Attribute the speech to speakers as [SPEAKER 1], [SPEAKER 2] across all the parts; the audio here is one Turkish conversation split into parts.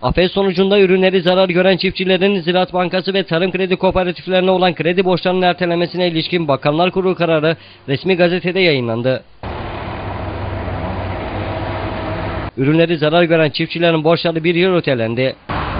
[SPEAKER 1] Afet sonucunda ürünleri zarar gören çiftçilerin Ziraat Bankası ve tarım kredi kooperatiflerine olan kredi borçlarının ertelemesine ilişkin Bakanlar Kurulu kararı resmi gazetede yayınlandı. Ürünleri zarar gören çiftçilerin borçları 1 yıl ötelendi.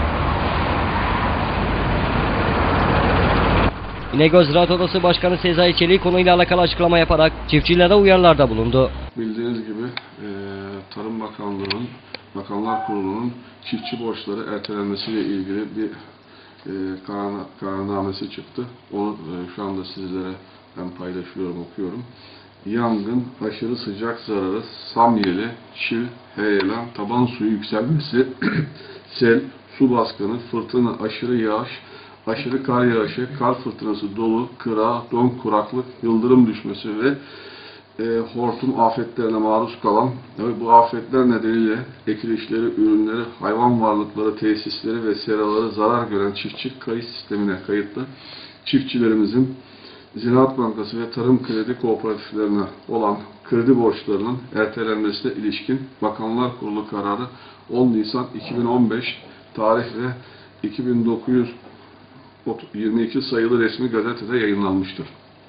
[SPEAKER 1] İnegöl Ziraat Odası Başkanı Sezai Çelik konuyla alakalı açıklama yaparak çiftçilere uyarılarda bulundu.
[SPEAKER 2] Bildiğiniz gibi Tarım Bakanlığı'nın, Bakanlar Kurulu'nun çiftçi borçları ertelenmesiyle ilgili bir kararnamesi çıktı. Onu şu anda sizlere ben paylaşıyorum, okuyorum. Yangın, aşırı sıcak zararı, samyeli, çil, heyelan, taban suyu yükselmesi, sel, su baskını, fırtına, aşırı yağış, aşırı kar yağışı, kar fırtınası, dolu, kıra, don, kuraklık, yıldırım düşmesi ve hortum afetlerine maruz kalan ve bu afetler nedeniyle ekilişleri, ürünleri, hayvan varlıkları, tesisleri ve seraları zarar gören çiftçi kayıt sistemine kayıtlı çiftçilerimizin Ziraat Bankası ve tarım kredi kooperatiflerine olan kredi borçlarının ertelenmesine ilişkin Bakanlar Kurulu kararı 10 Nisan 2015 tarih ve 2922 sayılı resmi gazetede yayınlanmıştır.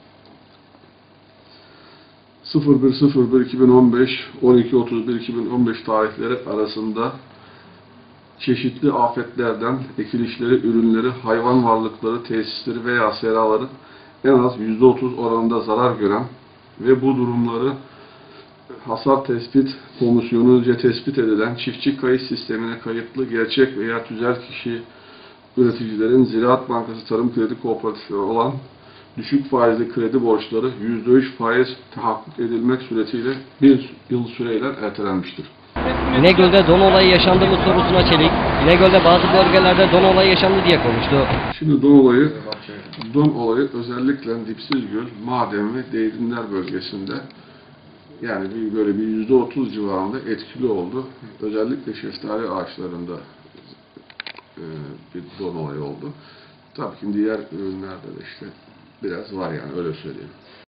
[SPEAKER 2] 01.01.2015 12.31.2015 tarihleri arasında çeşitli afetlerden ekilişleri, ürünleri, hayvan varlıkları, tesisleri veya seraları en az %30 oranında zarar gören ve bu durumları hasar tespit komisyonunca tespit edilen çiftçi kayıt sistemine kayıtlı gerçek veya tüzel kişi üreticilerin Ziraat Bankası Tarım Kredi Kooperatifleri olan düşük faizli kredi borçları %3 faiz tahakkuk edilmek suretiyle 1 yıl süreyle ertelenmiştir.
[SPEAKER 1] İnegöl'de don olayı yaşandı mı sorusuna Çelik, İnegöl'de bazı bölgelerde don olayı yaşandı diye konuştu.
[SPEAKER 2] Şimdi don olayı özellikle Dipsizgöl, Maden ve Değirmenler bölgesinde yani böyle bir %30 civarında etkili oldu. Özellikle şeftali ağaçlarında bir don olayı oldu. Tabii ki diğer ürünlerde de işte biraz var yani öyle söyleyeyim.